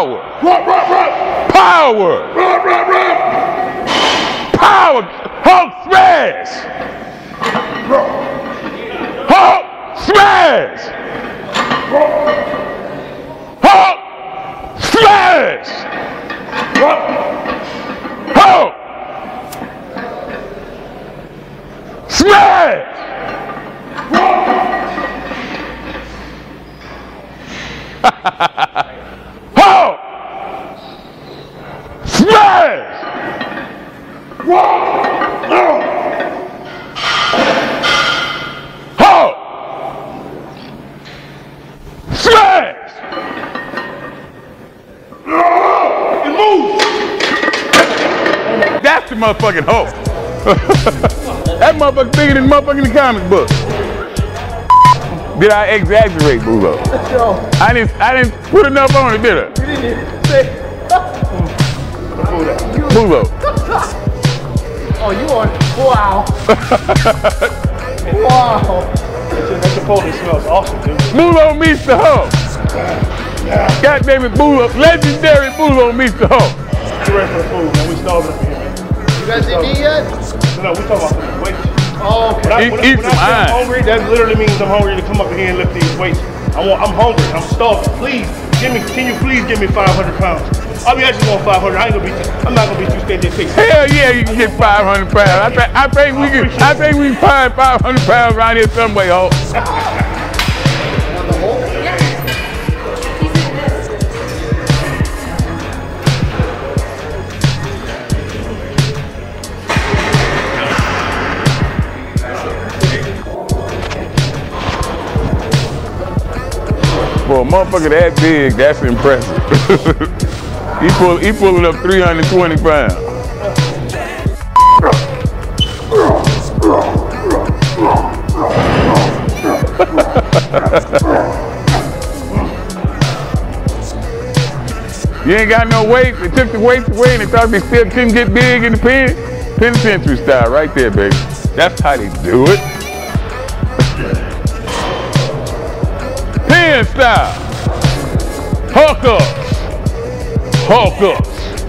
Power. Power. Power. Hulk smash. Hulk smash. Hulk smash. Hulk smash. Hulk smash. Hulk smash. It moves. That's the motherfucking Hulk. That motherfucker bigger than the motherfucker in the comic book. Did I exaggerate, Bulo? I didn't put enough on it, did I? You didn't say. Bulo. Oh, you on? Wow. Wow. That Chipotle smells awesome, dude. Bulo meets the Hulk. God damn it, Bulo. Legendary Bulo meets the Hulk. You ready for the food, man? We starving up here, man. You guys didn't eat yet? No, we talking about the weights. Oh, okay. When I say I'm hungry, that literally means I'm hungry to come up here and lift these weights. I'm hungry. I'm starving. Please, can you please give me 500 pounds? I mean, I just want 500. I'm not gonna be too scared to take. Hell yeah, you can get 500 pounds. I think we can find 500 pounds around here some way, Hulk. For a motherfucker that big, that's impressive. he pulling up 320 pounds. You ain't got no weight. They took the weights away and they thought they still couldn't get big in the pen. Penitentiary style right there, baby. That's how they do it. Pen style. Hulk ups. Hulk ups.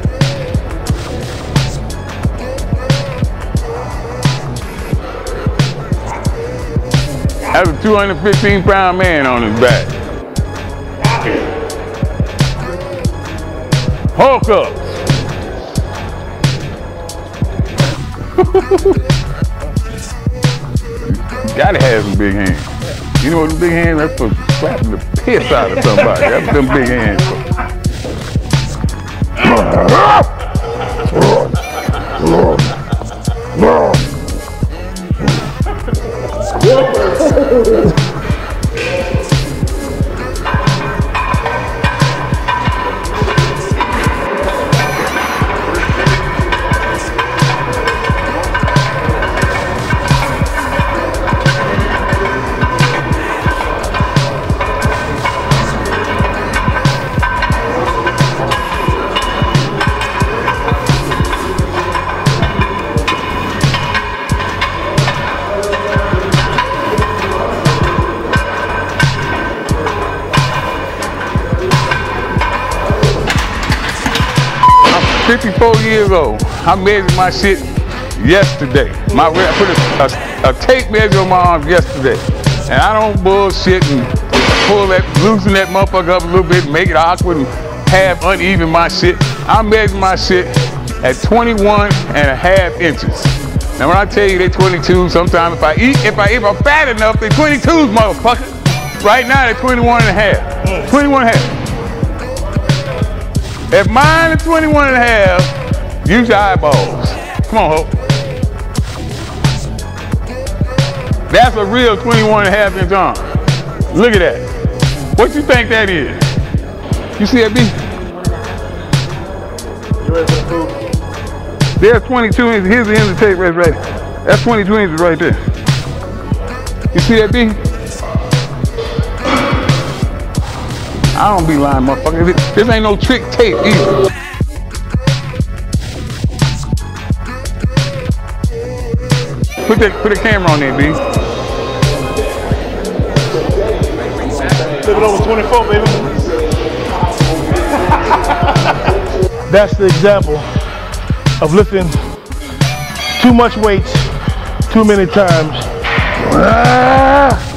That's a 215-pound man on his back. Hulk ups. Gotta have some big hands. You know what them big hands? That's for slapping the piss out of somebody. That's what them big hands for. I'm 54 years old. I measured my shit yesterday. I put a tape measure on my arm yesterday. And I don't bullshit and loosen that motherfucker up a little bit, make it awkward and half uneven my shit. I measured my shit at 21.5 inches. Now when I tell you they 22, sometimes if I'm fat enough, they 22s, motherfucker. Right now they're 21.5. 21.5. If mine is 21.5, use your eyeballs. Come on, Hope. That's a real 21.5 inch arm. Look at that. What you think that is? You see that, B? You ready for the food? There's 22 inches. Here's the end of the tape right there. That's 22 inches right there. You see that, B? I don't be lying, motherfucker. This ain't no trick tape either. Put the camera on there, B. Flip it over 24, baby. That's the example of lifting too much weights too many times.